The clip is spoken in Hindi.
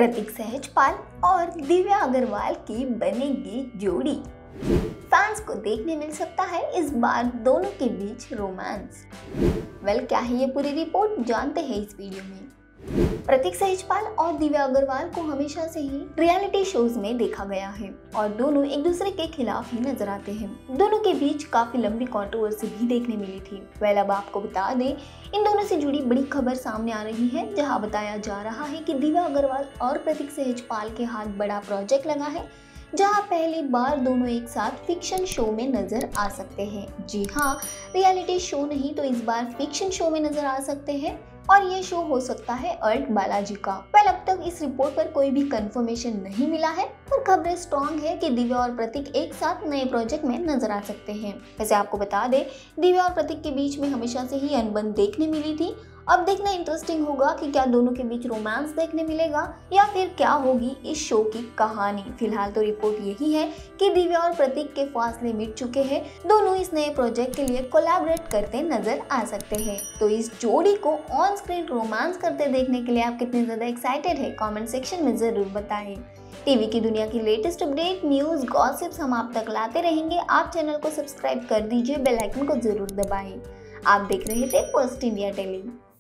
प्रतीक सहजपाल और दिव्या अग्रवाल की बनेगी जोड़ी। फैंस को देखने मिल सकता है इस बार दोनों के बीच रोमांस। क्या है ये पूरी रिपोर्ट, जानते हैं इस वीडियो में। प्रतीक सहजपाल और दिव्या अग्रवाल को हमेशा से ही रियलिटी शोज में देखा गया है और दोनों एक दूसरे के खिलाफ ही नजर आते हैं। दोनों के बीच काफी लंबी कंट्रोवर्सी भी देखने मिली थी। अब आपको बता दें, इन दोनों से जुड़ी बड़ी खबर सामने आ रही है, जहां बताया जा रहा है कि दिव्या अग्रवाल और प्रतीक सहजपाल के हाथ बड़ा प्रोजेक्ट लगा है, जहां पहली बार दोनों एक साथ फिक्शन शो में नजर आ सकते हैं। जी हाँ, रियलिटी शो नहीं तो इस बार फिक्शन शो में नजर आ सकते हैं और ये शो हो सकता है अर्थ बालाजी का। अब तक इस रिपोर्ट पर कोई भी कंफर्मेशन नहीं मिला है, पर खबरें स्ट्रॉन्ग है कि दिव्या और प्रतीक एक साथ नए प्रोजेक्ट में नजर आ सकते हैं। वैसे आपको बता दें, दिव्या और प्रतीक के बीच में हमेशा से ही अनबन देखने मिली थी। अब देखना इंटरेस्टिंग होगा कि क्या दोनों के बीच रोमांस देखने मिलेगा या फिर क्या होगी इस शो की कहानी। फिलहाल तो रिपोर्ट यही है कि दिव्या और प्रतीक के फासले मिट चुके हैं। दोनों इस नए प्रोजेक्ट के लिए कोलैबोरेट करते नजर आ सकते हैं। तो इस जोड़ी को ऑन स्क्रीन रोमांस करते देखने के लिए आप कितने ज्यादा एक्साइटेड है, कमेंट सेक्शन में जरूर बताएं। टीवी की दुनिया की लेटेस्ट अपडेट, न्यूज, गॉसिप्स हम आप तक लाते रहेंगे। आप चैनल को सब्सक्राइब कर दीजिए, बेल आइकन को जरूर दबाएं। आप देख रहे थे फर्स्ट इंडिया टेली।